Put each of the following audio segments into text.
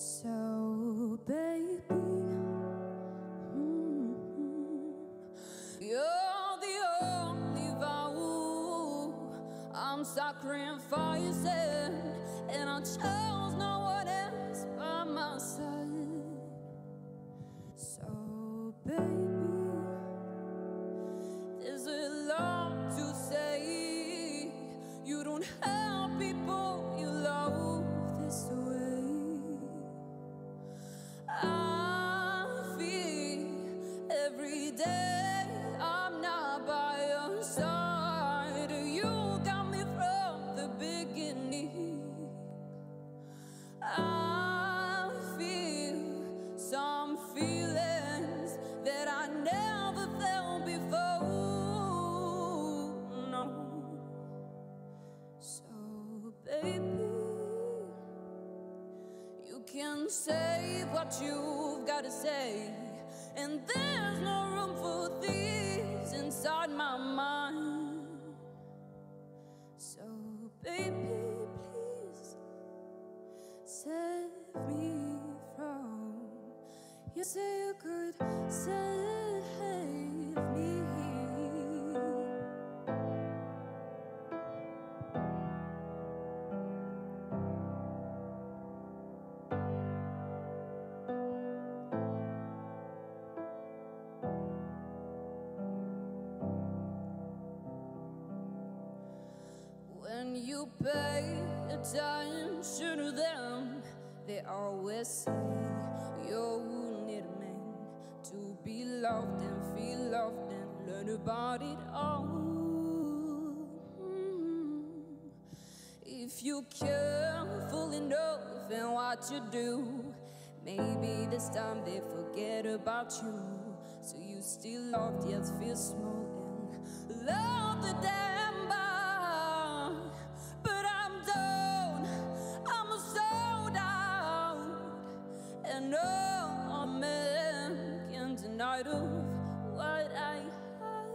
So, baby, you're the only vow I'm sacrificing, and I chose no one else by my side. So, baby, there's a lot to say. You don't help people you love this way. I feel every day I'm not by your side. You got me from the beginning. I feel some feelings that I never felt before. No. So, baby, you can say what you've got to say, and there's no room for thieves inside my mind. So, baby, please save me from. You say you could save me. When you pay attention to them, they always say you need a man to be loved and feel loved and learn about it all. If you're careful enough in what you do, maybe this time they forget about you. So you still loved yet feel small and love the damn bar. But I'm down, I'm sold out, and no man can deny of what I am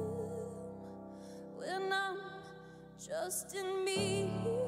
when I'm just in me.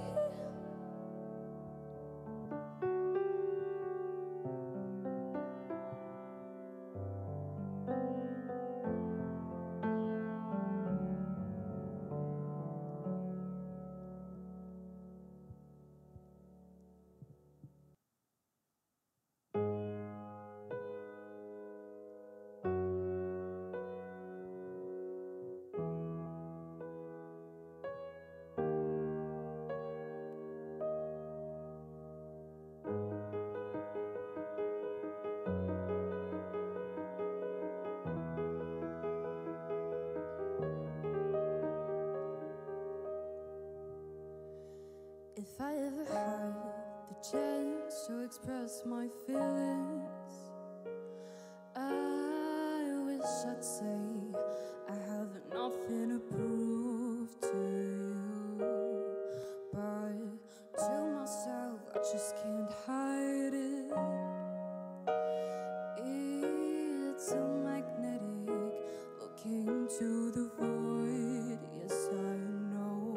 If I ever had the chance to express my feelings, I wish I'd say I have nothing to prove to you, but to myself I just can't hide it. It's a magnetic looking to the void, yes I know.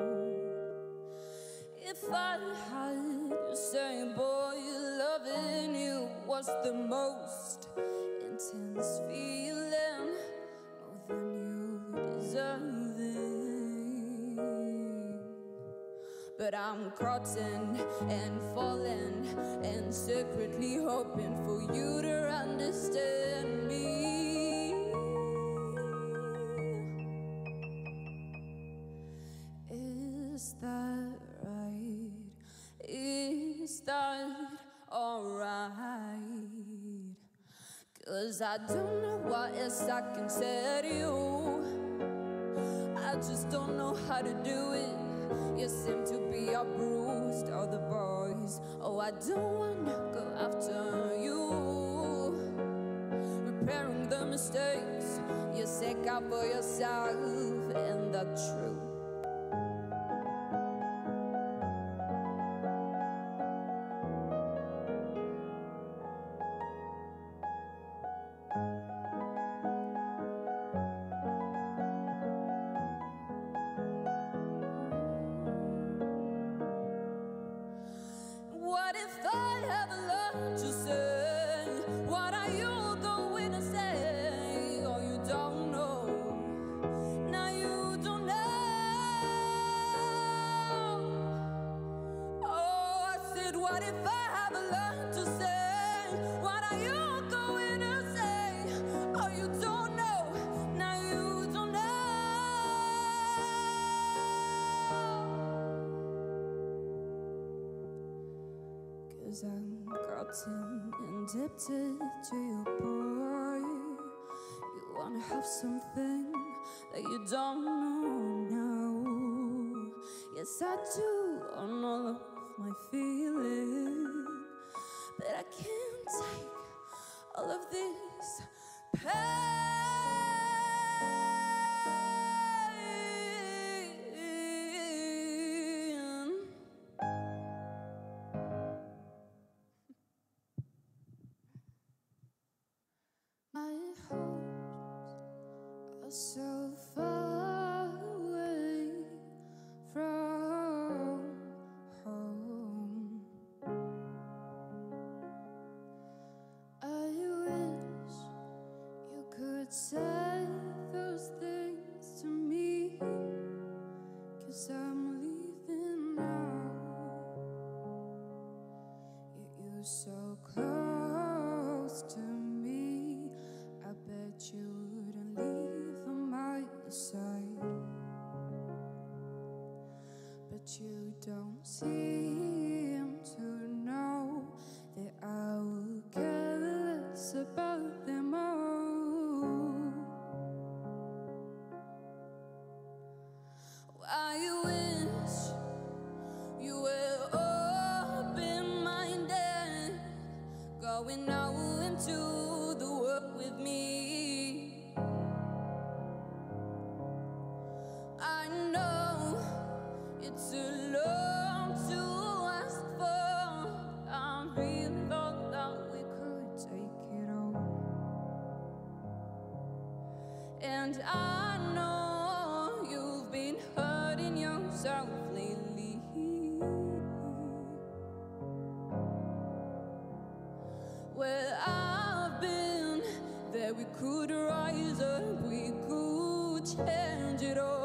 If I had to say, boy, loving you was the most intense feeling, more than you deserving. But I'm cutting and falling and secretly hoping for you to understand me. Is that right? Is that alright? 'Cause I don't know what else I can say to you. I just don't know how to do it. You seem to be all bruised, all the boys. Oh, I don't wanna go after you. Repairing the mistakes you set out for yourself, and the truth. What if I have learned What if I have a lot to say? What are you going to say? Oh, you don't know, now you don't know. 'Cause I'm gotten indebted to your boy. You wanna have something that you don't know now. Yes, I do on all of my feeling, but I can't take all of this pain. My hopes are so far away from home. I wish you could say those things to me, 'cause I'm leaving now. Yet you're so close to me, I bet you wouldn't leave on my side. But you don't seem to know that I will care less about them all. I wish you were open-minded, going out into the world with me. I know it's a lot to ask for. I really thought that we could take it all. And I know you've been hurting yourself lately. Well, I've been there, we could rise up, we could change it all.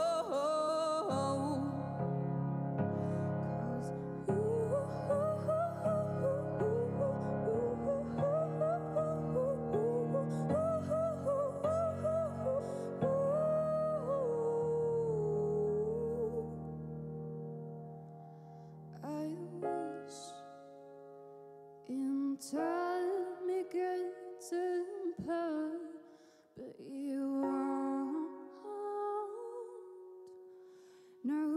'Cause I wish in time it gets apart, but you won't know